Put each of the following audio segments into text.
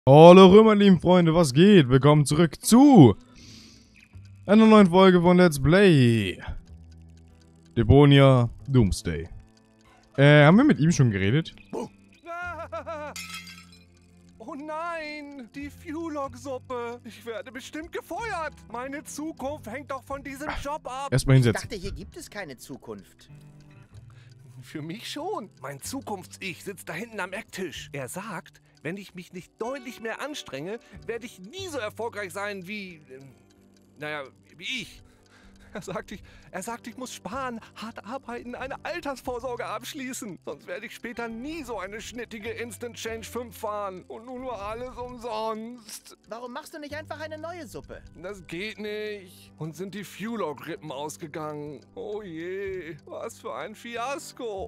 Hallo meine lieben Freunde, was geht? Willkommen zurück zu einer neuen Folge von Let's Play Deponia Doomsday. Haben wir mit ihm schon geredet? Oh nein, die Fulog-Suppe. Ich werde bestimmt gefeuert. Meine Zukunft hängt doch von diesem Job ab. Erstmal Ich hinsetzen. dachte, hier gibt es keine Zukunft. Für mich schon. Mein Zukunfts-Ich sitzt da hinten am Ecktisch. Er sagt, wenn ich mich nicht deutlich mehr anstrenge, werde ich nie so erfolgreich sein wie ich. Er sagt, ich muss sparen, hart arbeiten, eine Altersvorsorge abschließen. Sonst werde ich später nie so eine schnittige Instant Change 5 fahren. Und nun nur alles umsonst. Warum machst du nicht einfach eine neue Suppe? Das geht nicht. Und sind die Fulog-Rippen ausgegangen. Oh je, was für ein Fiasko.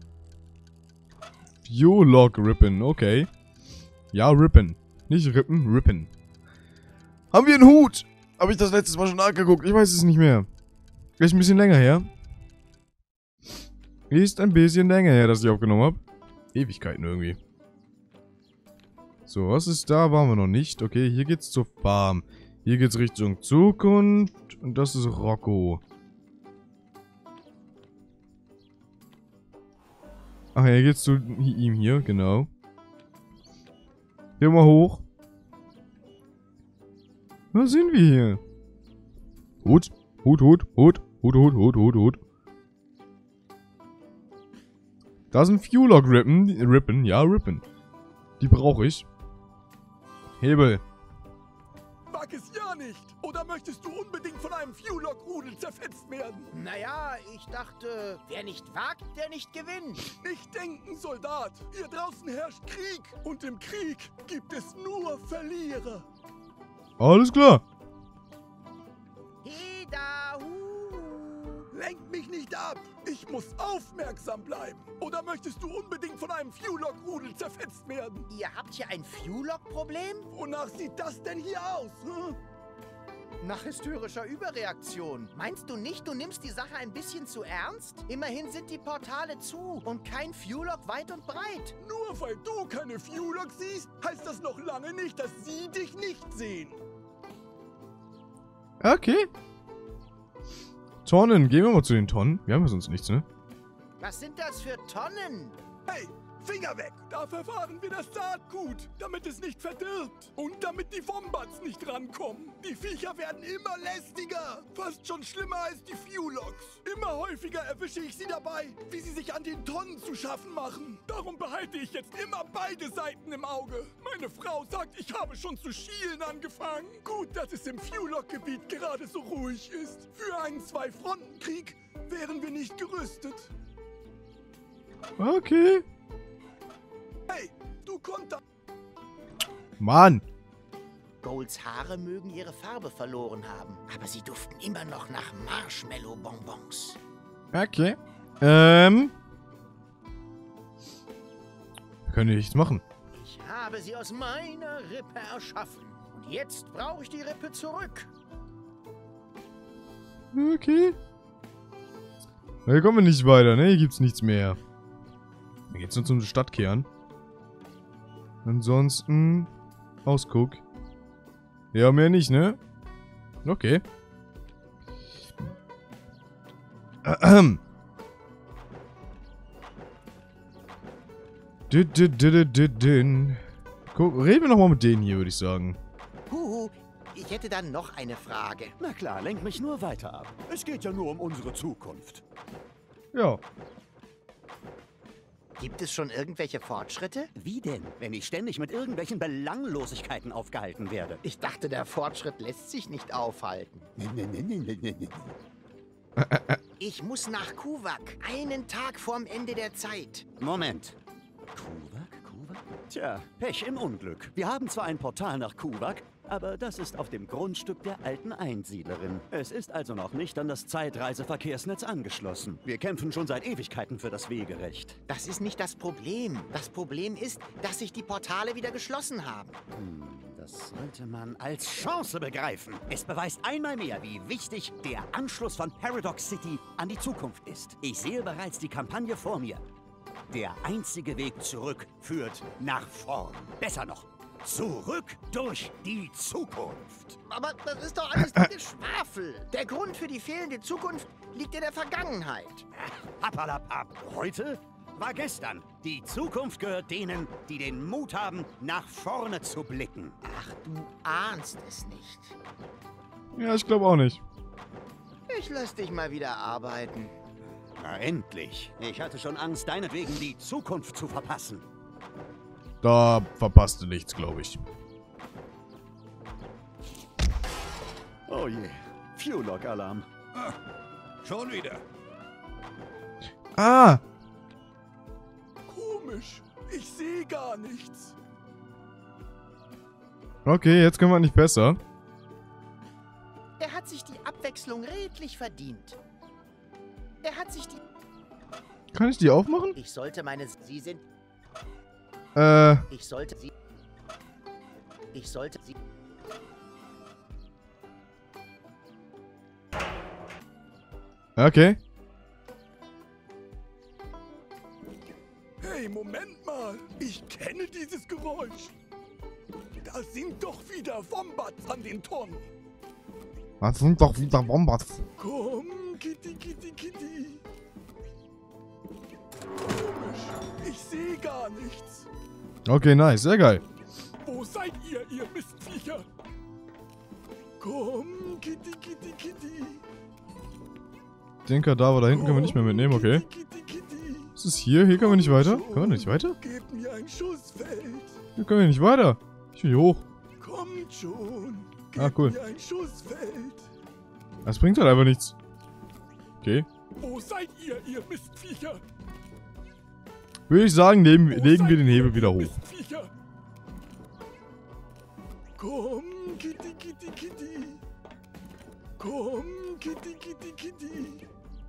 Fulog Rippen, okay. Ja, Rippen. Nicht Rippen, Rippen. Haben wir einen Hut? Habe ich das letztes Mal schon nachgeguckt? Ich weiß es nicht mehr. Ist ein bisschen länger her. Ist ein bisschen länger her, dass ich aufgenommen habe. Ewigkeiten irgendwie. So, was ist da? Waren wir noch nicht. Okay, hier geht's zur Farm. Hier geht's Richtung Zukunft. Und das ist Rocco. Ach ja, hier geht's zu ihm hier, genau. Hier mal hoch. Was sind wir hier? Hut. Hut. Da sind Fulog-Rippen. Rippen, ja, Rippen. Die brauche ich. Hebel. Mag es ja nicht. Oder möchtest du unbedingt von einem Fulog-Rudel zerfetzt werden? Naja, ich dachte, wer nicht wagt, der nicht gewinnt. Nicht denken, Soldat. Hier draußen herrscht Krieg. Und im Krieg gibt es nur Verlierer. Alles klar. Heda, Lenk mich nicht ab. Ich muss aufmerksam bleiben. Oder möchtest du unbedingt von einem Fulog-Rudel zerfetzt werden? Ihr habt hier ein Fulog-Problem? Wonach sieht das denn hier aus? Hm? Nach hysterischer Überreaktion. Meinst du nicht, du nimmst die Sache ein bisschen zu ernst? Immerhin sind die Portale zu und kein Fulog weit und breit. Nur weil du keine Fulog siehst, heißt das noch lange nicht, dass sie dich nicht sehen. Okay. Tonnen. Gehen wir mal zu den Tonnen. Wir haben ja sonst nichts, ne? Was sind das für Tonnen? Hey, Finger weg! Da verfahren wir das Saatgut, damit es nicht verdirbt. Und damit die Wombats nicht rankommen. Die Viecher werden immer lästiger. Fast schon schlimmer als die Fulogs. Immer häufiger erwische ich sie dabei, wie sie sich an den Tonnen zu schaffen machen. Darum behalte ich jetzt immer beide Seiten im Auge. Meine Frau sagt, ich habe schon zu schielen angefangen. Gut, dass es im Fulog-Gebiet gerade so ruhig ist. Für einen Zwei-Fronten-Krieg wären wir nicht gerüstet. Okay. Hey, du Konter... Mann. Golds Haare mögen ihre Farbe verloren haben, aber sie duften immer noch nach Marshmallow-Bonbons. Okay. Wir können hier nichts machen. Ich habe sie aus meiner Rippe erschaffen. Und jetzt brauche ich die Rippe zurück. Okay. Hier kommen wir nicht weiter, ne? Hier gibt's nichts mehr. Dann geht's nur zum Stadtkern. Ansonsten... Ausguck. Ja, mehr nicht, ne? Okay. Guck, reden wir nochmal mit denen hier, würde ich sagen. Huhu, ich hätte dann noch eine Frage. Na klar, lenk mich nur weiter ab. Es geht ja nur um unsere Zukunft. Ja. Gibt es schon irgendwelche Fortschritte? Wie denn, wenn ich ständig mit irgendwelchen Belanglosigkeiten aufgehalten werde? Ich dachte, der Fortschritt lässt sich nicht aufhalten. Ich muss nach Kuvak. Einen Tag vorm Ende der Zeit. Moment. Kuvak? Tja, Pech im Unglück. Wir haben zwar ein Portal nach Kuvak, aber das ist auf dem Grundstück der alten Einsiedlerin. Es ist also noch nicht an das Zeitreiseverkehrsnetz angeschlossen. Wir kämpfen schon seit Ewigkeiten für das Wegerecht. Das ist nicht das Problem. Das Problem ist, dass sich die Portale wieder geschlossen haben. Das sollte man als Chance begreifen. Es beweist einmal mehr, wie wichtig der Anschluss von Paradox City an die Zukunft ist. Ich sehe bereits die Kampagne vor mir. Der einzige Weg zurück führt nach vorn. Besser noch, Zurück durch die Zukunft. Aber das ist doch alles nur Geschwafel. Der Grund für die fehlende Zukunft liegt in der Vergangenheit. Happalapap. Heute war gestern. Die Zukunft gehört denen, die den Mut haben, nach vorne zu blicken. Ach, du ahnst es nicht. Ja, ich glaube auch nicht. Ich lass dich mal wieder arbeiten. Na endlich. Ich hatte schon Angst, deinetwegen die Zukunft zu verpassen. Da verpasst du nichts, glaube ich. Oh je. Fuelog-Alarm. Schon wieder. Ah! Komisch. Ich sehe gar nichts. Okay, jetzt können wir nicht besser. Er hat sich die Abwechslung redlich verdient. Er hat sich die... Kann ich die aufmachen? Ich sollte meine... Sie sind... Ich sollte sie... Ich sollte sie... Okay. Hey, Moment mal. Ich kenne dieses Geräusch. Da sind doch wieder Wombats an den Tonnen. Das sind doch wieder Wombats. Komm, Kitty, Kitty, Kitty. Komisch. Ich sehe gar nichts. Okay, nice. Sehr geil. Wo seid ihr Mistviecher? Komm, Kitty, Kitty, Kitty. Den Kadaver da hinten können wir nicht mehr mitnehmen, okay. Kitty, Kitty. Was ist hier? Hier können wir nicht weiter? Können wir nicht weiter? Gebt mir ein Schussfeld. Hier können wir nicht weiter. Ich will hier hoch. Kommt schon. Ah, cool. Gebt mir ein Schussfeld. Das bringt halt einfach nichts. Okay. Wo seid ihr Mistviecher? Würde ich sagen, legen Wo wir seid den Hebel ihr, wieder hoch. Mistviecher? Komm, Kitty, Kitty, Kitty. Komm, Kitty, Kitty, Kitty.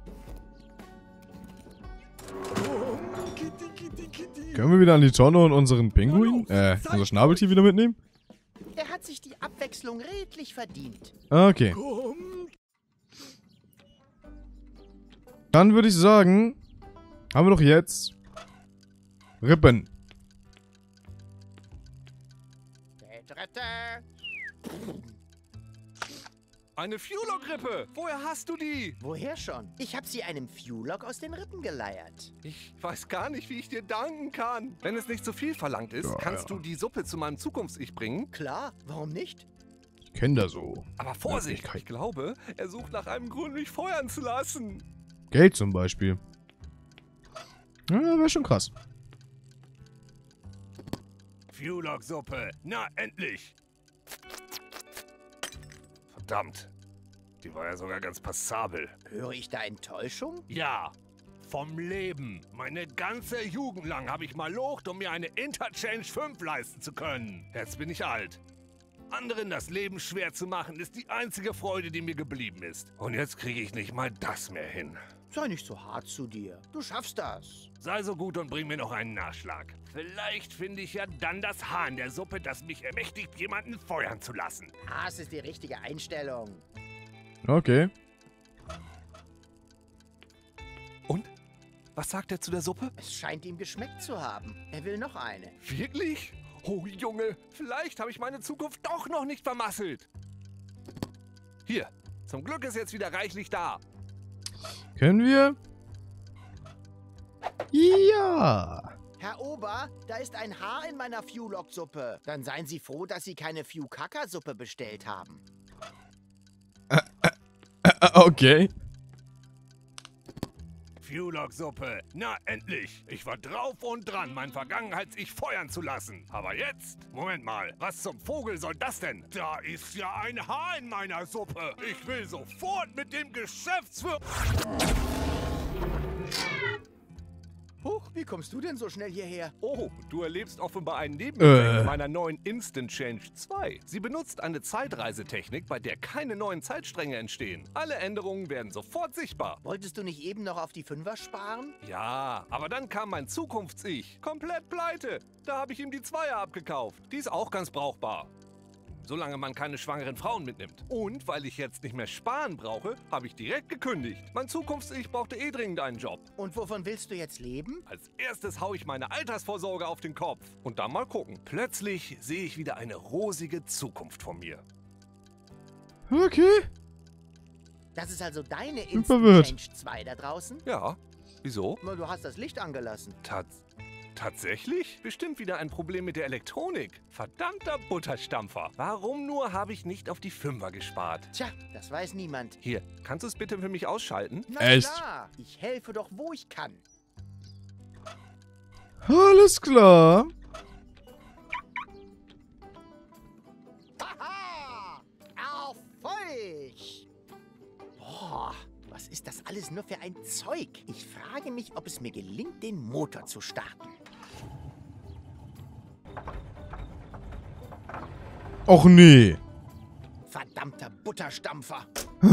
Komm, Kitty, Kitty, Kitty. Können wir wieder an die Tonne und unseren Pinguin, unser Schnabeltier wieder mitnehmen? Er hat sich die Abwechslung redlich verdient. Okay. Komm. Dann würde ich sagen, haben wir doch jetzt Rippen. Eine Fuelog-Rippe! Woher hast du die? Woher schon? Ich habe sie einem Fuelog aus den Rippen geleiert. Ich weiß gar nicht, wie ich dir danken kann. Wenn es nicht zu viel verlangt ist, Ja, kannst ja. du die Suppe zu meinem Zukunfts-Ich bringen. Klar, warum nicht? Ich kenne das so. Aber Vorsicht, Möglichkeit. ich glaube, er sucht nach einem Grund, mich feuern zu lassen. Geld zum Beispiel. Ja, wäre schon krass. Fuelog-Suppe, na endlich! Verdammt, die war ja sogar ganz passabel. Höre ich da Enttäuschung? Ja, vom Leben. Meine ganze Jugend lang habe ich mal locht, um mir eine Interchange 5 leisten zu können. Jetzt bin ich alt. Anderen das Leben schwer zu machen, ist die einzige Freude, die mir geblieben ist. Und jetzt kriege ich nicht mal das mehr hin. Sei nicht so hart zu dir. Du schaffst das. Sei so gut und bring mir noch einen Nachschlag. Vielleicht finde ich ja dann das Haar in der Suppe, das mich ermächtigt, jemanden feuern zu lassen. Das ist die richtige Einstellung. Okay. Und? Was sagt er zu der Suppe? Es scheint ihm geschmeckt zu haben. Er will noch eine. Wirklich? Oh Junge, vielleicht habe ich meine Zukunft doch noch nicht vermasselt. Hier, zum Glück ist jetzt wieder reichlich da. Können wir? Ja. Herr Ober, da ist ein Haar in meiner Fuelog-Suppe. Dann seien Sie froh, dass Sie keine Fuel-Kaka-Suppe bestellt haben. Okay. Fuelog-Suppe, na endlich. Ich war drauf und dran, mein Vergangenheits-Ich feuern zu lassen. Aber jetzt, Moment mal, was zum Vogel soll das denn? Da ist ja ein Haar in meiner Suppe. Ich will sofort mit dem Geschäftsführer... Huch, wie kommst du denn so schnell hierher? Oh, du erlebst offenbar einen Nebeneffekt meiner neuen Instant Change 2. Sie benutzt eine Zeitreisetechnik, bei der keine neuen Zeitstränge entstehen. Alle Änderungen werden sofort sichtbar. Wolltest du nicht eben noch auf die Fünfer sparen? Ja, aber dann kam mein Zukunfts-Ich. Komplett pleite. Da habe ich ihm die Zweier abgekauft. Die ist auch ganz brauchbar. solange man keine schwangeren Frauen mitnimmt. Und weil ich jetzt nicht mehr sparen brauche, habe ich direkt gekündigt. Mein Zukunfts-Ich brauchte eh dringend einen Job. Und wovon willst du jetzt leben? Als erstes hau ich meine Altersvorsorge auf den Kopf. Und dann mal gucken. Plötzlich sehe ich wieder eine rosige Zukunft vor mir. Okay. Das ist also deine Bin Instant verwirrt. Change 2 da draußen? Ja, wieso? Na, du hast das Licht angelassen. Tatsächlich? Bestimmt wieder ein Problem mit der Elektronik. Verdammter Butterstampfer. Warum nur habe ich nicht auf die 5er gespart? Tja, das weiß niemand. Hier, kannst du es bitte für mich ausschalten? Na Echt? klar, ich helfe doch, wo ich kann. Alles klar. Haha! Erfolg! Boah, was ist das alles nur für ein Zeug? Ich frage mich, ob es mir gelingt, den Motor zu starten. Och nee. Verdammter Butterstampfer!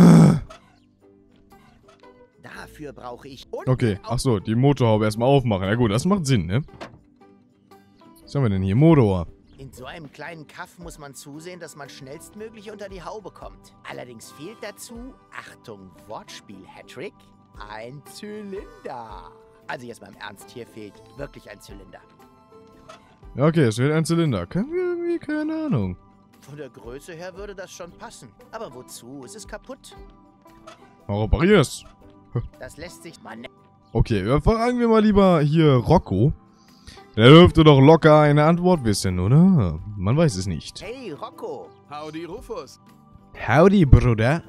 Dafür brauche ich... Okay, achso, die Motorhaube erstmal aufmachen. Ja gut, das macht Sinn, ne? Was haben wir denn hier? Motor. In so einem kleinen Kaff muss man zusehen, dass man schnellstmöglich unter die Haube kommt. Allerdings fehlt dazu, Achtung, Wortspiel, Hattrick, ein Zylinder. Also jetzt mal im Ernst, hier fehlt wirklich ein Zylinder. Ja, okay, es fehlt ein Zylinder. Können wir irgendwie, keine Ahnung. Von der Größe her würde das schon passen. Aber wozu? Es ist kaputt. Mal reparierst. Das lässt sich mal... Okay, fragen wir mal lieber hier Rocco. Der dürfte doch locker eine Antwort wissen, oder? Man weiß es nicht. Hey, Rocco! Howdy, Rufus. Howdy, Bruder.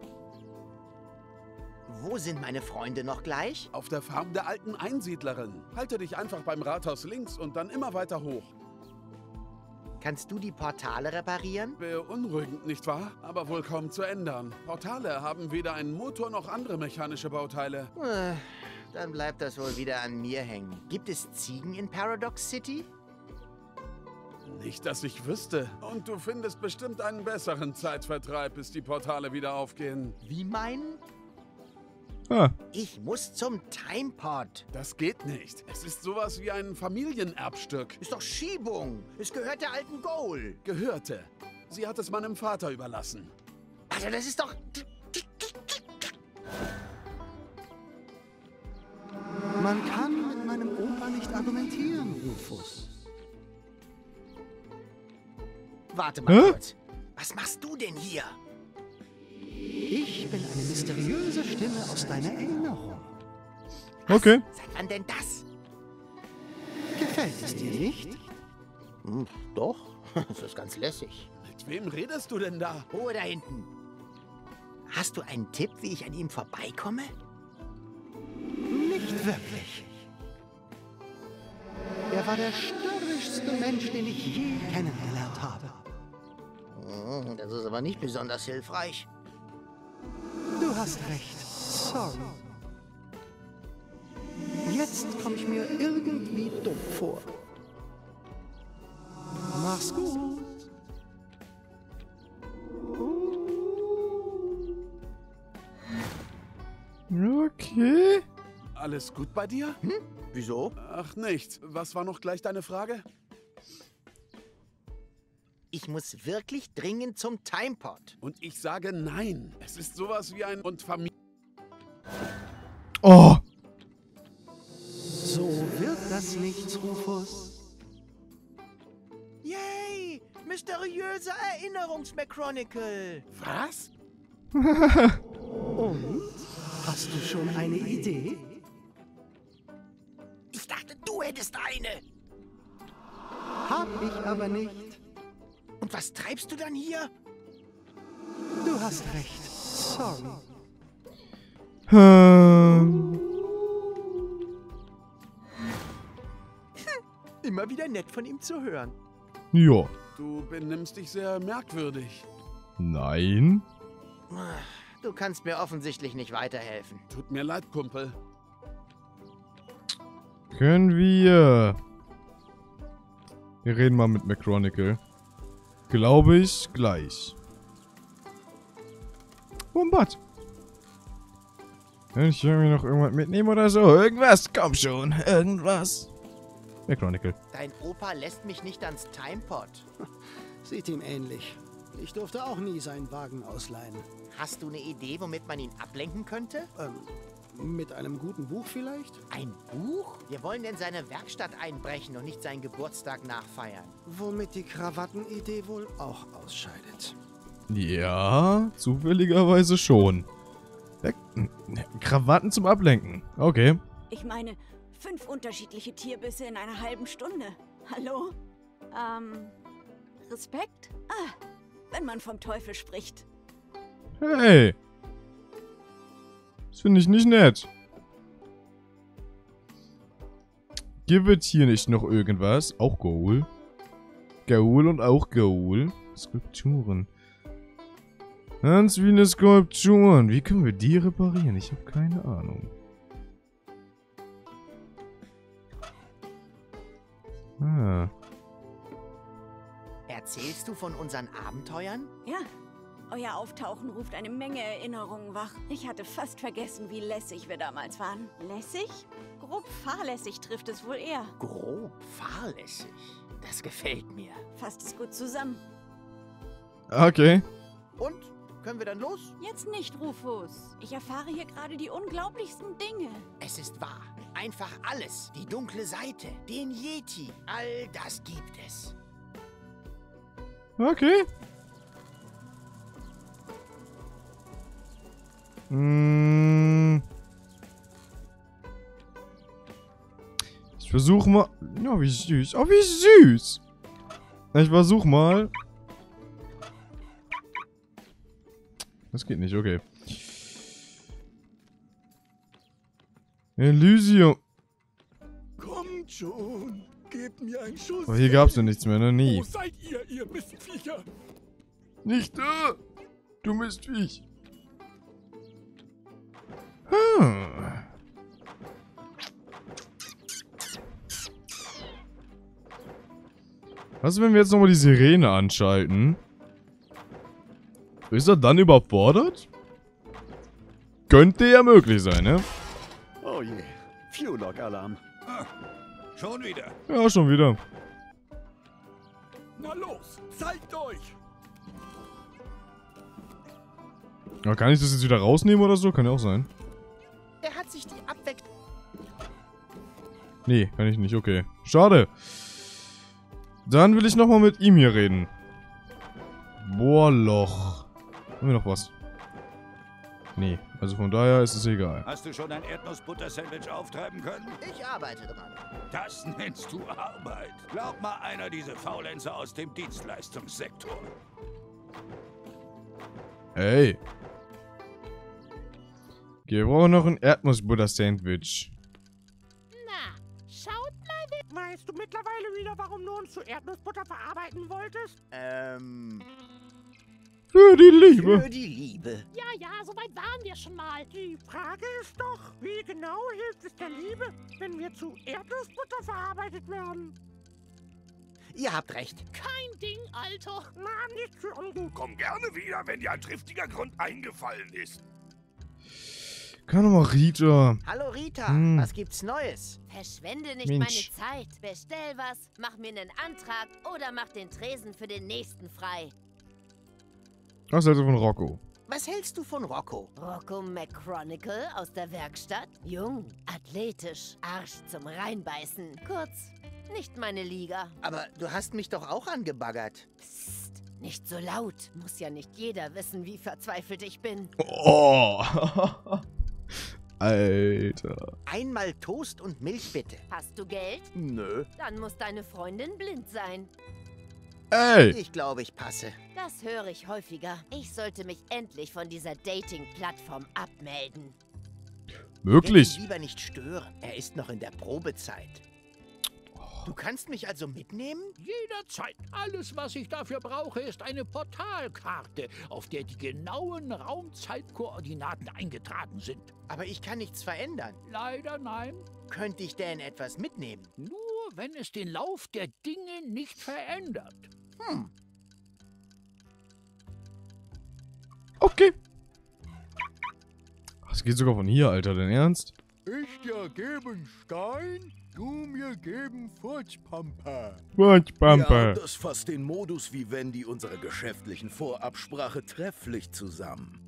Wo sind meine Freunde noch gleich? Auf der Farm der alten Einsiedlerin. Halte dich einfach beim Rathaus links und dann immer weiter hoch. Kannst du die Portale reparieren? Beunruhigend, nicht wahr? Aber wohl kaum zu ändern. Portale haben weder einen Motor noch andere mechanische Bauteile. Dann bleibt das wohl wieder an mir hängen. Gibt es Ziegen in Paradox City? Nicht, dass ich wüsste. Und du findest bestimmt einen besseren Zeitvertreib, bis die Portale wieder aufgehen. Wie meinen? Ah, Ich muss zum Timepod. Das geht nicht. Es ist sowas wie ein Familienerbstück. Ist doch Schiebung. Es gehört der alten Goal. Gehörte. Sie hat es meinem Vater überlassen. Also das ist doch... Man kann mit meinem Opa nicht argumentieren, Rufus. Warte mal Hä? kurz. Was machst du denn hier? Ich bin eine mysteriöse Stimme aus deiner Erinnerung. okay. Seit wann denn das? Gefällt es dir nicht? Doch. Das ist ganz lässig. Mit wem redest du denn da? Ruhe da hinten. Hast du einen Tipp, wie ich an ihm vorbeikomme? Nicht wirklich. Er war der störrischste Mensch, den ich je kennengelernt habe. Das ist aber nicht besonders hilfreich. Du hast recht. Sorry. Jetzt komme ich mir irgendwie dumm vor. Mach's gut. Okay. Alles gut bei dir? Wieso? Ach, nichts. Was war noch gleich deine Frage? Ich muss wirklich dringend zum Timepod. Und ich sage nein. Es ist sowas wie ein und Familie. Oh. So wird das nichts, Rufus. Yay! Mysteriöse Erinnerungs-McChronicle. Was? Und? Hast du schon eine Idee? Ich dachte, du hättest eine. Hab ich aber nicht. Und was treibst du dann hier? Du hast recht. Sorry. Immer wieder nett von ihm zu hören. Ja. Du benimmst dich sehr merkwürdig. Nein. Du kannst mir offensichtlich nicht weiterhelfen. Tut mir leid, Kumpel. Können wir... Wir reden mal mit McChronicle. Glaube ich, gleich. Wombat? Kann ich irgendwie noch irgendwas mitnehmen oder so? Irgendwas? Komm schon. Irgendwas. McChronicle. Dein Opa lässt mich nicht ans Timepod. Sieht ihm ähnlich. Ich durfte auch nie seinen Wagen ausleihen. Hast du eine Idee, womit man ihn ablenken könnte? Mit einem guten Buch vielleicht? Ein Buch? Wir wollen in seine Werkstatt einbrechen und nicht seinen Geburtstag nachfeiern. Womit die Krawattenidee wohl auch ausscheidet. Ja, zufälligerweise schon. Krawatten zum Ablenken. Okay. Ich meine, 5 unterschiedliche Tierbisse in einer halben Stunde. Hallo? Respekt? Ah, wenn man vom Teufel spricht. Hey. Das finde ich nicht nett. Gibt es hier nicht noch irgendwas? Auch Goal. Goal und auch Goal. Skulpturen. Ganz viele Skulpturen. Wie können wir die reparieren? Ich habe keine Ahnung. Ah. Erzählst du von unseren Abenteuern? Ja, euer Auftauchen ruft eine Menge Erinnerungen wach. Ich hatte fast vergessen, wie lässig wir damals waren. Lässig? Grob fahrlässig trifft es wohl eher. Grob fahrlässig. Das gefällt mir. Fasst es gut zusammen. Okay. Und? Können wir dann los? Jetzt nicht, Rufus. Ich erfahre hier gerade die unglaublichsten Dinge. Es ist wahr. Einfach alles. Die dunkle Seite, den Yeti. All das gibt es. Okay. Ich versuche mal... Ja, wie süß. Oh, wie süß. Ich versuche mal... Das geht nicht, okay. Elysium. Kommt schon. Gebt mir einen Schuss. Aber hier gab's ja nichts mehr, ne? Nie. Wo seid ihr Mistviecher? Nicht da! Du Mistviech. Hm. Was, wenn wir jetzt nochmal die Sirene anschalten? Ist er dann überfordert? Könnte ja möglich sein, ne? Oh je. Fuelog-Alarm. Schon wieder. Ja, schon wieder. Na los, zeigt euch. Aber kann ich das jetzt wieder rausnehmen oder so? Kann ja auch sein. Er hat sich die Abwechslung... Nee, kann ich nicht. Okay. Schade. Dann will ich nochmal mit ihm hier reden. Bohrloch. Haben wir noch was? Nee, also von daher ist es egal. Hast du schon ein Erdnussbutter-Sandwich auftreiben können? Ich arbeite dran. Das nennst du Arbeit. Glaub mal einer diese Faulenzer aus dem Dienstleistungssektor. Hey. Okay, wir brauchen noch ein Erdnussbutter-Sandwich. Na, schaut mal, weißt du mittlerweile wieder, warum du uns zu Erdnussbutter verarbeiten wolltest? Für die Liebe. Für die Liebe. Ja, soweit waren wir schon mal. Die Frage ist doch, wie genau hilft es der Liebe, wenn wir zu Erdnussbutter verarbeitet werden? Ihr habt recht. Kein Ding, Alter. Na, nicht für ungut. Komm gerne wieder, wenn dir ein triftiger Grund eingefallen ist. Kann doch mal Rita. Hallo Rita, was gibt's Neues? Verschwende nicht Mensch. meine Zeit. Bestell was, mach mir einen Antrag oder mach den Tresen für den nächsten frei. Was ist also von Rocco? Was hältst du von Rocco? Rocco McChronicle aus der Werkstatt? Jung, athletisch, Arsch zum Reinbeißen. Kurz, nicht meine Liga. Aber du hast mich doch auch angebaggert. Psst, nicht so laut. Muss ja nicht jeder wissen, wie verzweifelt ich bin. Oh. Alter. Einmal Toast und Milch bitte. Hast du Geld? Nö. Dann muss deine Freundin blind sein. Ey. Ich glaube, ich passe. Das höre ich häufiger. Ich sollte mich endlich von dieser Dating-Plattform abmelden. Wirklich? Ich will ihn lieber nicht stören. Er ist noch in der Probezeit. Du kannst mich also mitnehmen? Jederzeit. Alles, was ich dafür brauche, ist eine Portalkarte, auf der die genauen Raumzeitkoordinaten eingetragen sind. Aber ich kann nichts verändern. Leider nein. Könnte ich denn etwas mitnehmen? Nur wenn es den Lauf der Dinge nicht verändert. Okay. Das geht sogar von hier, Alter. Dein Ernst? Ich dir geben Stein, du mir geben Furzpampe. Furzpampe. Ja, das fasst den Modus Vivendi unserer geschäftlichen Vorabsprache trefflich zusammen.